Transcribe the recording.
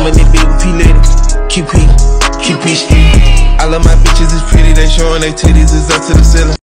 in that big with P-Lady. QP. I love my bitches, it's pretty, they showing their titties, it's up to the ceiling.